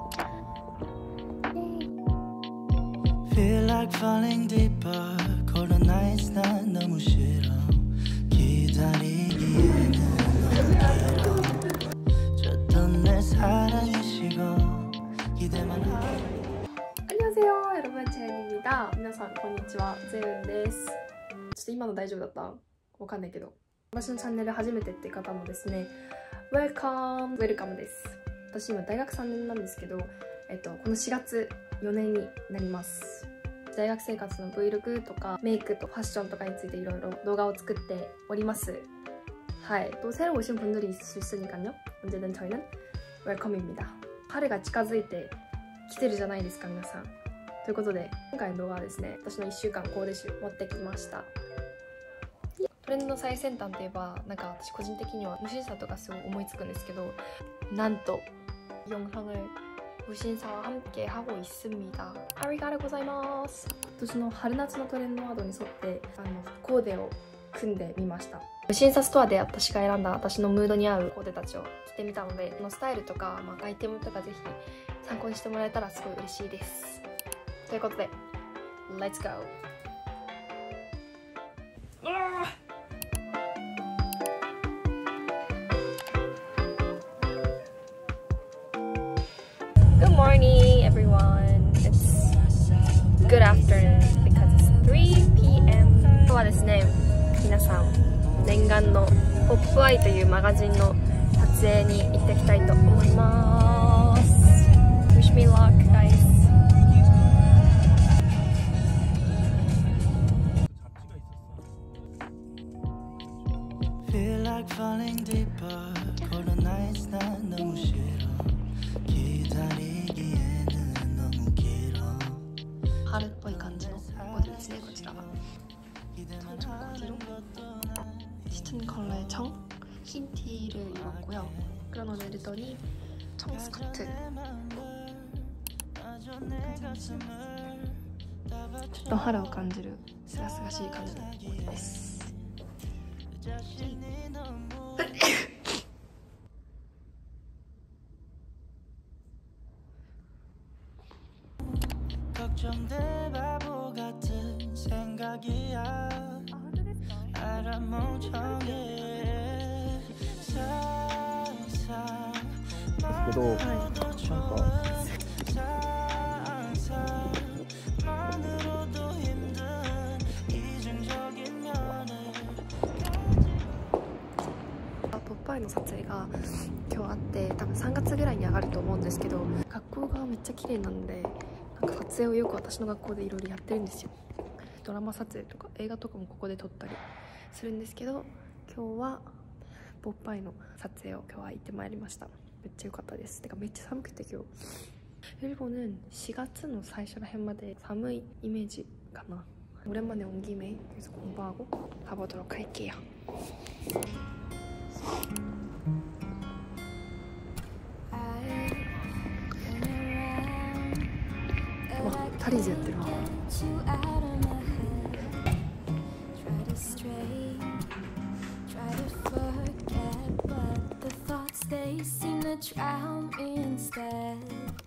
Feel like falling deeper. Cold nights 난 너무 싫어. 기다리기에는 너무 길어. 줬던 내 사랑이 식어. 기대만 하고. 안녕하세요, 여러분. 제은입니다. 皆さんこんにちは、ゼウンです。ちょっと今の大丈夫だった？わかんないけど、私のチャンネル初めてって方もですね、Welcome です。私今大学3年なんですけど、この4月4年になります。大学生活の Vlog とかメイクとファッションとかについていろいろ動画を作っております。はい、또 새로 오신 분들이 있을 수 있으니까요. 언제든 저희는 웰컴입니다.春が近づいてきてるじゃないですか、皆さん。ということで今回の動画はですね、私の1週間コーデ集持ってきました。トレンドの最先端といえば、なんか私個人的には無審査とかすごい思いつくんですけど、なんと영상을無審査は함께 하고 있습니다. 아리가토ございます。今年の春夏のトレンドワードに沿ってコーデを組んでみました。無審査ストアで私が選んだ私のムードに合うコーデたちを着てみたので、スタイルとか、アイテムとかぜひ参考にしてもらえたらすごい嬉しいです。ということで Let's go! Good morning, everyone. It's good afternoon because it's 3 p.m. 今日はですね、皆さん念願のポップアイというマガジンの撮影に行ってきたいと思います。Wish me luck, guys. Feel like falling deeper. Cold nights 난 너무 싫어. 기다리기에는 너무 길어. 春っぽい感じのコーデですね、こちらは。짙은 컬러의 청, 흰 티를 입었고요. 그런 옷에더니 청 스커트. ちょっと春を感じるすがすがしい感じのコーデです。 걱정돼 바보 같은 생각이야. 알아 멍청해. 상상만으로도 좋아. 상상만으로도 힘든 이중적인 연애. ポップアイの撮影が今日あって、多分3月ぐらいに上がると思うんですけど、学校がめっちゃ綺麗なんで、なんか撮影をよく私の学校でいろいろやってるんですよ。ドラマ撮影とか映画とかもここで撮ったりするんですけど、今日はポップアイの撮影を今日は行ってまいりました。めっちゃ良かったです。てかめっちゃ寒くて今日。일본은 4月の最初ら辺まで寒いイメージかな。오랜만에 온 김에 계속 공부하고 가보도록 할게요. 와, 다리즈 했더라. They seem to drown me instead.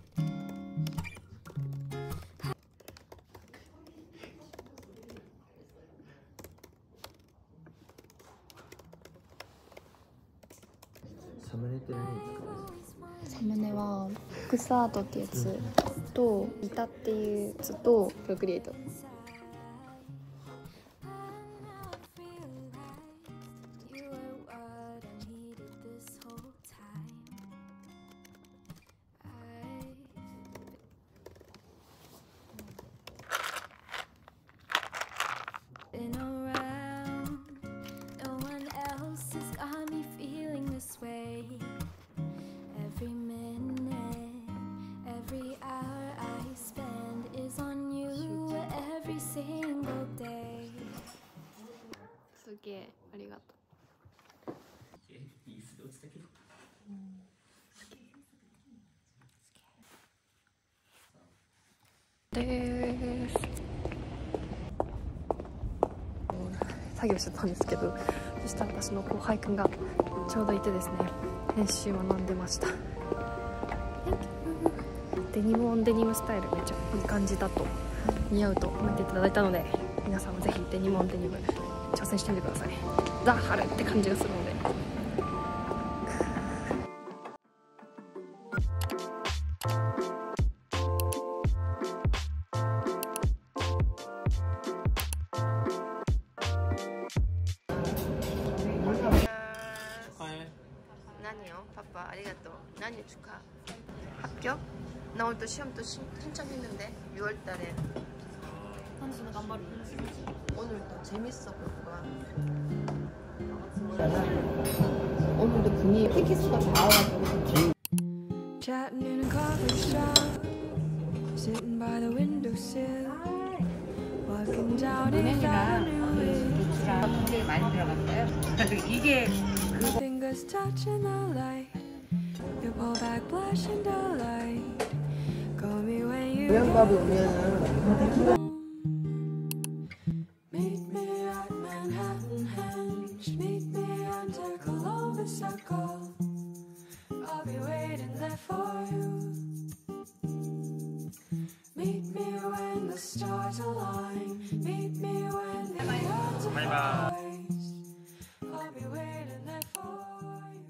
サムネはクスアートってやつと板っていうやつとプロクリエイト。すげえありがとう。です作業してたんですけど、そしたら私の後輩くんがちょうどいてですね、編集を学んでました。 デニムオンデニムスタイルめっちゃいい感じだと似合うと思っていただいたので、皆さんもぜひデニムオンデニム挑戦してみてください。ザ・春って感じがするので。 何よ? 파파 아리가또.何축하? 합격? 나 오늘 또 시험도 신청했는데 6월달에. 오늘 또 재밌어 볼까? 오늘도 분위기 티켓수가 다 와가지고. Chatting in a coffee shop, sitting by the windowsill, walking down Fifth Avenue. 굉장히 많이 들어갔어요. 이게 Fingers touching the light, you pull back blush and delight. Call me when you 모양밥이 오면은 meet me at Manhattan Henge, meet me under Columbus Circle. I'll be waiting there for you. Meet me when the stars align. Meet me when the world's rise. I'll be waiting there for you.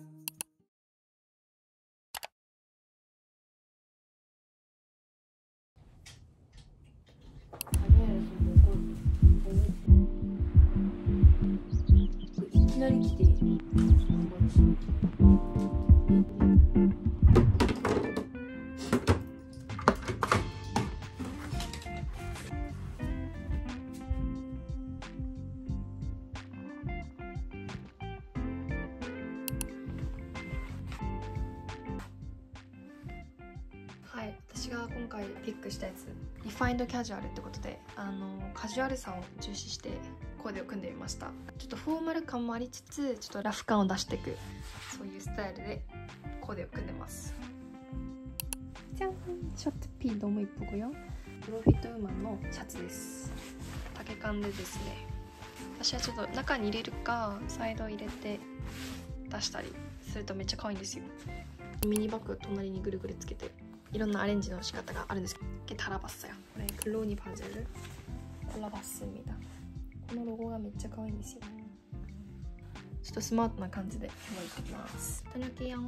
いきなり来てはい、私が今回ピックしたやつリファインドキャジュアルってことでカジュアルさを重視してコーデを組んでみました。ちょっとフォーマル感もありつつちょっとラフ感を出していく、そういうスタイルでコーデを組んでます。じゃん、ショットピー너무 이쁘고요。プロフィットウーマンのシャツです。丈感でですね、私はちょっと中に入れるかサイド入れて出したりするとめっちゃ可愛いんですよ。ミニバッグ隣にぐるぐるつけていろんなアレンジの仕方があるんですけど、달아봤어요。これ글로니 바지를 골라봤습니다。このロゴがめっちゃ可愛いんですよ。ちょっとスマートな感じで今日は行ってきます。たにょけやん。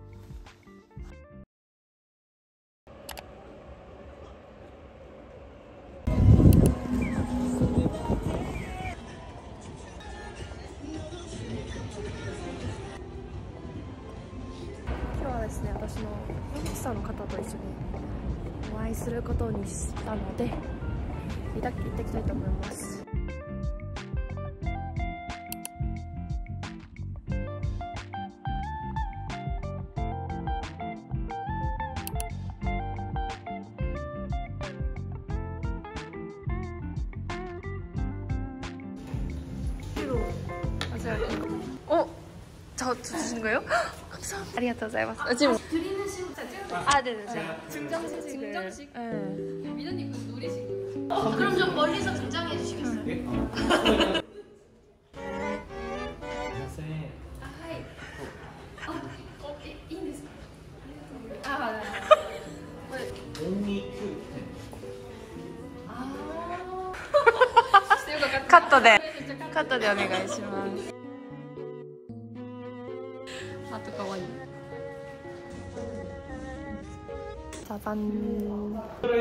今日はですね、私の保育士の方と一緒にお会いすることにしたので行ってきたいと思います。어? 저 주신 거예요? 감사합니다. 아리가토우고자이마스. 지금 드리는 식으로 아, 네네. 증정식. 네. 민호님 그 노리식. 그럼 좀 멀리서 등장해 주시겠어요?いいんですか? 아, 네. カットでお願いします。 あとかわいい。짜잔.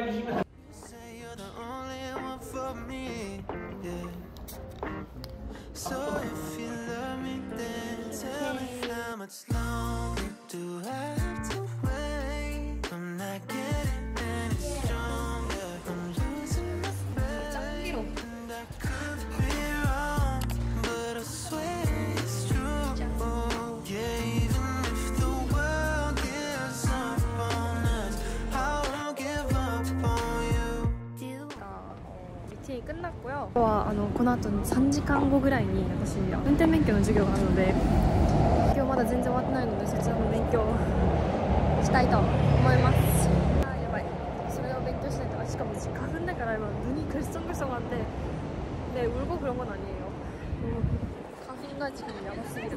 끝났고요. この後3時間後ぐらいに私運転免許の授業があるので、今日まだ全然終わってないのでそちらの勉強をしたいと思います。あーやばい、それを勉強しないと。しかも花粉だから今눈이 글썽글썽한데 네 울고 그런 건 아니에요. 가비가 지금 야무스기를.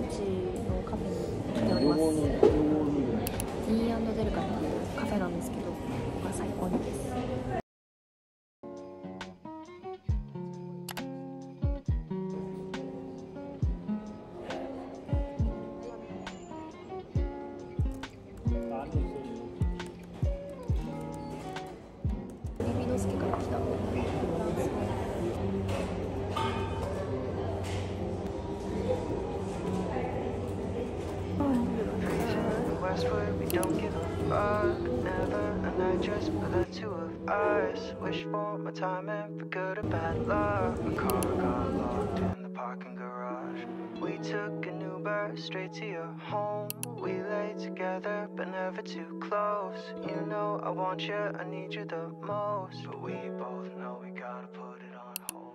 チのカフェに来ております。デルカっていうカフェなんですけど、ここが最高にです。リビノスケから来たフランスの Westward, we don't give a fuck, never a night just for the two of us. Wish for my time and for good or bad luck. My car got locked in the parking garage. We took an Uber straight to your home. We lay together but never too close. You know I want you, I need you the most. But we both know we gotta put it on hold.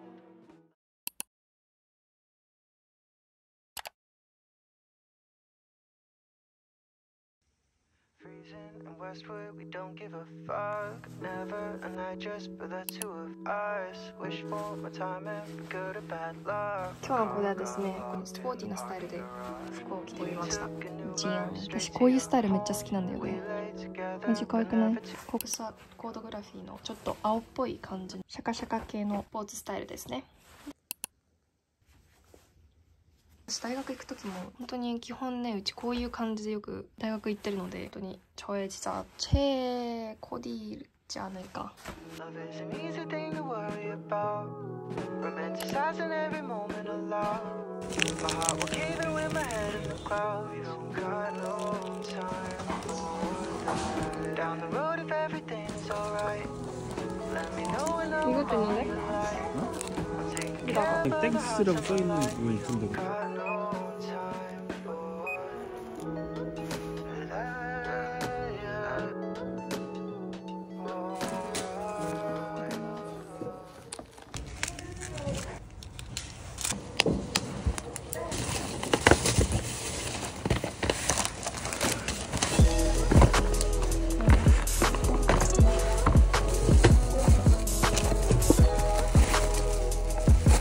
Freezing in Westwood, we don't give a fuck. Never a night just for the two of us. Wish for my time and for good or bad luck. 今日のこれはですね、スポーティーなスタイルで服を着てみました。私こういうスタイルめっちゃ好きなんだよね。マジ可愛くない？ここはコードグラフィーのちょっと青っぽい感じのシャカシャカ系のスポーツスタイルですね。大学行く時も本当に基本ね、うちこういう感じでよく大学行ってるので、本当に최コディじゃないか。이것도 있는데? 땡스라고 써있는 부분이 있던데.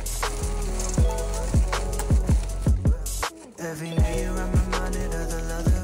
Every new year I'm reminded of the love